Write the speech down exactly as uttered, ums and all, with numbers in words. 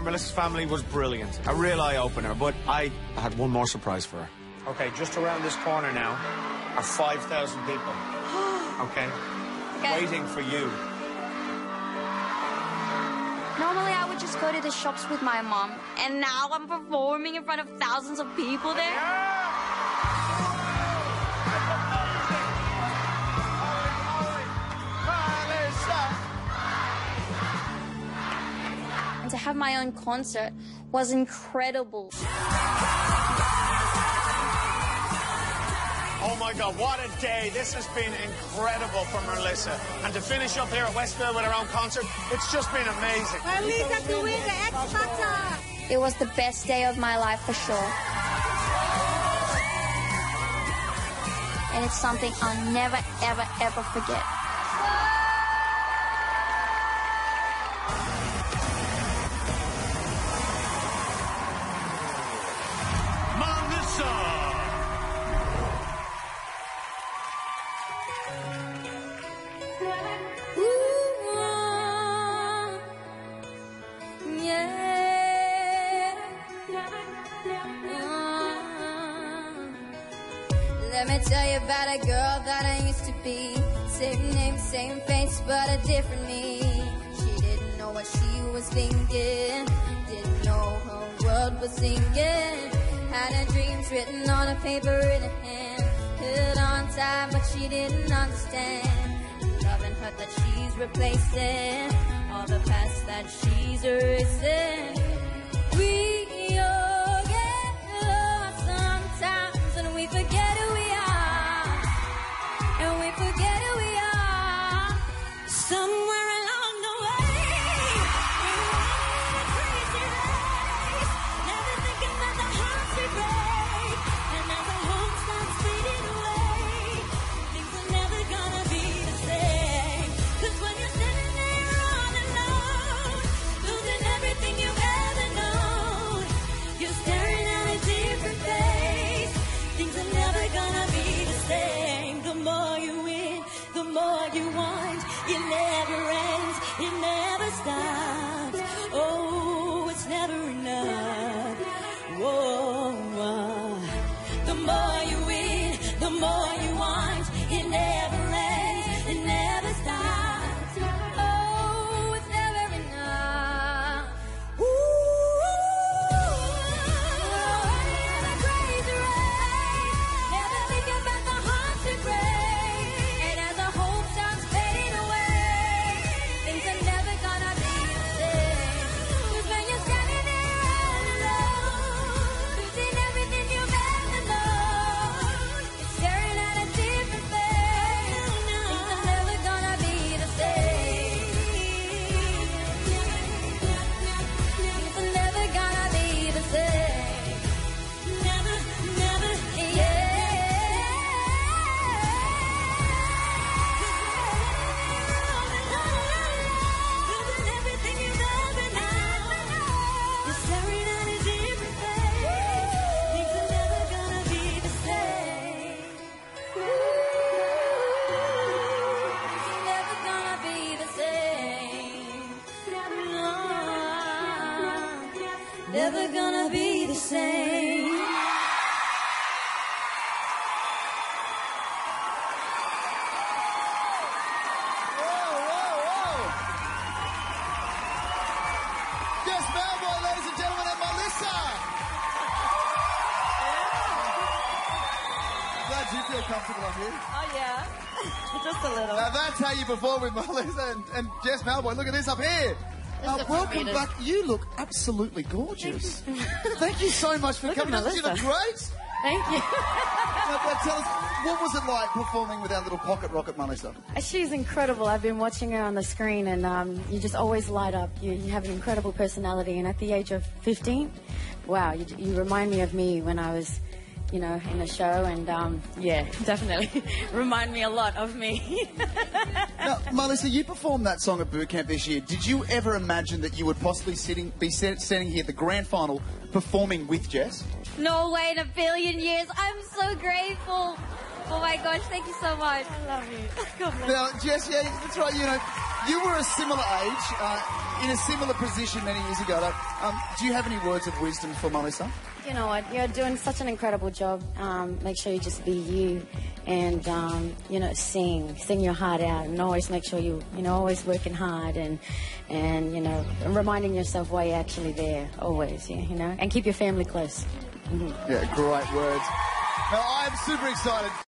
for Melissa's family was brilliant. A real eye-opener, but I had one more surprise for her. Okay, just around this corner now are five thousand people. Okay? Okay. Waiting for you. Normally I would just go to the shops with my mom, and now I'm performing in front of thousands of people there. And to have my own concert was incredible. Oh my God, what a day. This has been incredible for Melissa. And to finish up here at Westfield with her own concert, it's just been amazing. Melissa to win the X Factor. It was the best day of my life for sure. And it's something I'll never, ever, ever forget. Let me tell you about a girl that I used to be. Same name, same face, but a different me. She didn't know what she was thinking. Didn't know her world was sinking. Had her dreams written on a paper in her hand. Held on tight, but she didn't understand. Loving her that she's replacing. All the past that she's erasing. We all get lost sometimes, and we forget who we are, and we forget who we are. Somewhere along the way, we were in a crazy race, never thinking that the hearts we break, and as the hope starts fading away, things are never gonna be the same. 'Cause when you're standing there all alone, losing everything you've ever known, you're staring at a different face. Things are never gonna be the same. The more you win, the more you want. It never ends, it never stops. Oh, it's never enough. Whoa, whoa. The more you win, the more you want. It never ends, it never stops. Oh, it's never enough. Ooh, in a crazy race, never think about the hearts we break. And as the hope starts fading away, things are never gonna be the same. 'Cause when you're standing there all alone, losing everything you've ever known, you're staring at a different face. Things are never gonna be the same. Things are never gonna be the same. Never, never, losing everything you've ever known. You're staring at a different face. Things are never gonna be the same. Never gonna be the same. Never gonna be the same. Yes, Melbourne, ladies and gentlemen, and Melissa. Glad you feel comfortable up here. Oh yeah, just a little. Now that's how you perform with Melissa and, and Jess Melbourne. Look at this up here. Uh, is welcome Rita's. back. You look absolutely gorgeous. Thank you so much for Look at coming. Doesn't she look Melissa. great? Thank you. Now, now tell us, what was it like performing with our little pocket rocket Melissa? She's incredible. I've been watching her on the screen, and um, you just always light up. You, you have an incredible personality, and at the age of fifteen, wow, you, you remind me of me when I was, you know, in the show, and um, yeah, definitely remind me a lot of me. Now, Melissa, you performed that song at boot camp this year. Did you ever imagine that you would possibly sitting, be set, standing here at the grand final performing with Jess? No way in a billion years. I'm so grateful. Oh my gosh, thank you so much. I love you. God bless. Now, Jess, yeah, that's right. You know, you were a similar age. Uh, in a similar position many years ago. Like, um, do you have any words of wisdom for Melissa? You know what? You're doing such an incredible job. Um, make sure you just be you, and um, you know, sing, sing your heart out, and always make sure you, you know, always working hard, and and you know, reminding yourself why you're actually there, always, yeah, you know, and keep your family close. Mm-hmm. Yeah, great words. Now I'm super excited.